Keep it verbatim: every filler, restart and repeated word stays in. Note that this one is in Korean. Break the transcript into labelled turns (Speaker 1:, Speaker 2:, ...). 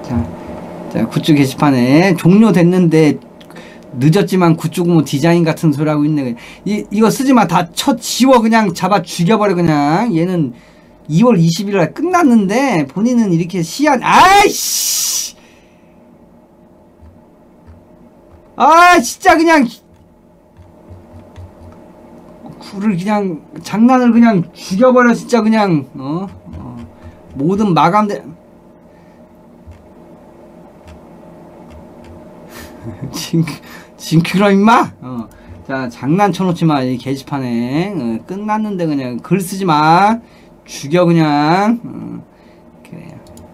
Speaker 1: 자, 자 굿즈 게시판에 종료됐는데 늦었지만 굿즈 뭐 디자인 같은 소리 하고 있네. 이, 이거 쓰지마. 다 쳐 지워. 그냥 잡아 죽여버려. 그냥 얘는 이월 이십일일 끝났는데 본인은 이렇게 시한. 아이씨, 아 진짜 그냥 굴을 그냥 장난을 그냥 죽여버려 진짜. 그냥 어, 어. 모든 마감돼. 징 징크라 임마. 어. 자 장난쳐놓지마. 이 게시판에 어, 끝났는데 그냥 글 쓰지마. 죽여 그냥. 어.